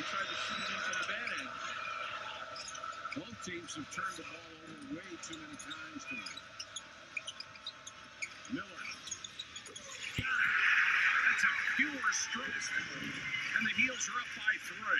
he tried to shoot it in from the bad end. Both teams have turned the ball over way too many times tonight. Miller. Got it. That's a pure stroke. And the Heels are up by 3.